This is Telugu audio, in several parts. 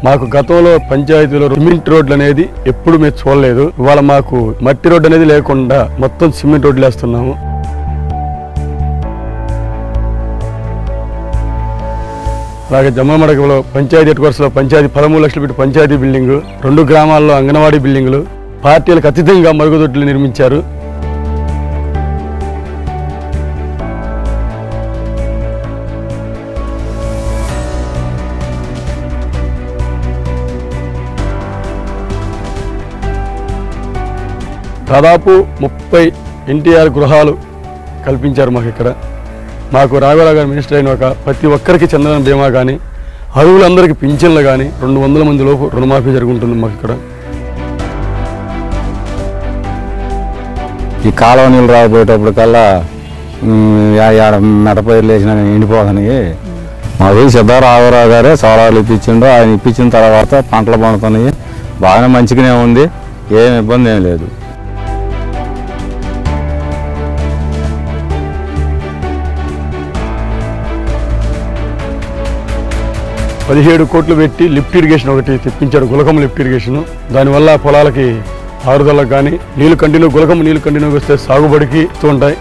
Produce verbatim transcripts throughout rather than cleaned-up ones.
మాకు గతంలో పంచాయతీలో సిమెంట్ రోడ్లు అనేది ఎప్పుడు మేము చూడలేదు. ఇవాళ మాకు మట్టి రోడ్డు అనేది లేకుండా మొత్తం సిమెంట్ రోడ్లు వేస్తున్నాము. అలాగే జమ్మమడకలో పంచాయతీ హెడ్ క్వార్టర్స్లో పంచాయతీ పదమూడు లక్షలు పెట్టి పంచాయతీ బిల్డింగు, రెండు గ్రామాల్లో అంగన్వాడీ బిల్డింగులు, పార్టీలకు అతీతంగా మరుగుదొడ్లు నిర్మించారు. దాదాపు ముప్పై ఎన్టీఆర్ గృహాలు కల్పించారు మాకు ఇక్కడ. మాకు రాఘవరావు గారు మినిస్టర్ అయిన ఒక ప్రతి ఒక్కరికి చంద్రన బీమా కానీ, అరువులందరికీ పింఛన్లు కానీ రెండు వందల మంది లోపు రుణమాఫీ జరుగుతుంది మాకు ఇక్కడ. ఈ కాలువ నీళ్ళు రాబోయేటప్పటికల్లా మెటపైర్లు వేసిన ఎండిపోతానికి మాకు సిద్ధా రాఘవరావు గారే సోలార్లు ఇప్పించిండు. ఆయన ఇప్పించిన తర్వాత పంటలు పండుతున్నాయి, బాగానే మంచిగానే ఉంది, ఏం ఇబ్బంది ఏం లేదు. పదిహేడు కోట్లు పెట్టి లిఫ్ట్ ఇరిగేషన్ ఒకటి తెప్పించారు, గులకమ్మ లిఫ్ట్ ఇరిగేషన్. దానివల్ల పొలాలకి ఆరుదలకు కానీ నీళ్లు కంటిన్యూ గులకమ్మ నీళ్లు కంటిన్యూగా వస్తే సాగుబడికి ఇస్తూ ఉంటాయి.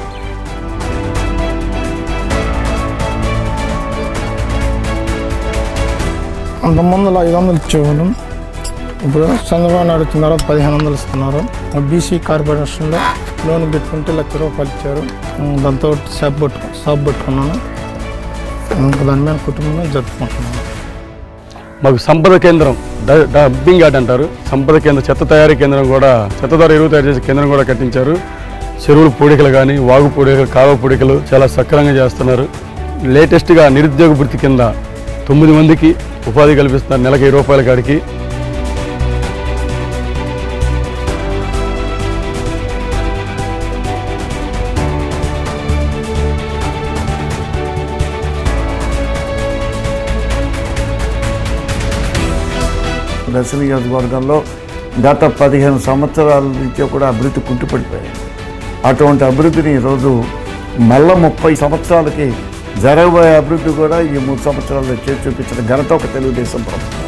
అంతమందిలో ఐదు వందలు ఇచ్చేవాళ్ళం, ఇప్పుడు చంద్రబాబు నాయుడు వచ్చిన తర్వాత పదిహేను వందలు ఇస్తున్నారు. బీసీ కార్పొరేషన్లో లోన్ పెట్టుకుంటే లక్ష రూపాయలు ఇచ్చారు. దాంతో షాప్ పట్టు షాప్ పట్టుకున్నాను. దాని మీద కుటుంబంలో జరుపుకుంటున్నాను. మాకు సంపద కేంద్రం, డంపింగ్ యార్డ్ అంటారు, సంపద కేంద్రం, చెత్త తయారీ కేంద్రం కూడా, చెత్త ద్వారా ఎరువు తయారు చేసే కేంద్రం కూడా కట్టించారు. చెరువుల పూడికలు కానీ, వాగు పూడికలు, కాలువ పూడికలు చాలా సక్రమంగా చేస్తున్నారు. లేటెస్ట్గా నిరుద్యోగ వృత్తి కింద తొమ్మిది మందికి ఉపాధి కల్పిస్తున్నారు, నెలకు వెయ్యి రూపాయల కాడికి. దర్శి నియోజకవర్గంలో గత పదిహేను సంవత్సరాల నుంచి కూడా అభివృద్ధి కుంటుపడిపోయాయి. అటువంటి అభివృద్ధిని ఈరోజు మళ్ళా ముప్పై సంవత్సరాలకి జరగబోయే అభివృద్ధి కూడా ఈ మూడు సంవత్సరాల్లో చేసి చూపించిన ఘనత ఒక తెలుగుదేశం ప్రభుత్వం.